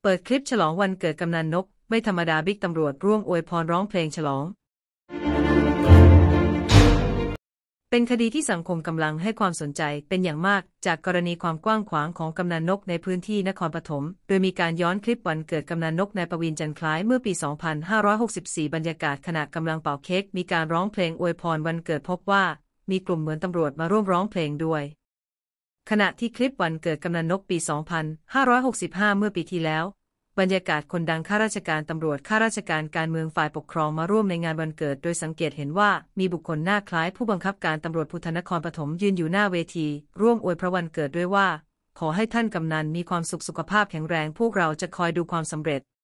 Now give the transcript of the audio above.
เปิดคลิปฉลองวันเกิดกำนันนกไม่ธรรมดาบิ๊กตำรวจร่วมอวยพรร้องเพลงฉลองเป็นคดีที่สังคมกำลังให้ความสนใจเป็นอย่างมากจากกรณีความกว้างขวางของกำนันนกในพื้นที่นครปฐมโดยมีการย้อนคลิปวันเกิดกำนันนกนายประวินจันทร์คล้ายเมื่อปี 2564 บรรยากาศขณะกำลังเป่าเค้กมีการร้องเพลงอวยพรวันเกิดพบว่ามีกลุ่มเหมือนตำรวจมาร่วมร้องเพลงด้วยขณะที่คลิปวันเกิดกำนันนกปี 2565 เมื่อปีที่แล้วบรรยากาศคนดังข้าราชการตำรวจข้าราชการการเมืองฝ่ายปกครองมาร่วมในงานวันเกิดโดยสังเกตเห็นว่ามีบุคคลหน้าคล้ายผู้บังคับการตำรวจภูธรนครปฐมยืนอยู่หน้าเวทีร่วมอวยพระวันเกิดด้วยว่าขอให้ท่านกำนันมีความสุขภาพแข็งแรงพวกเราจะคอยดูความสำเร็จ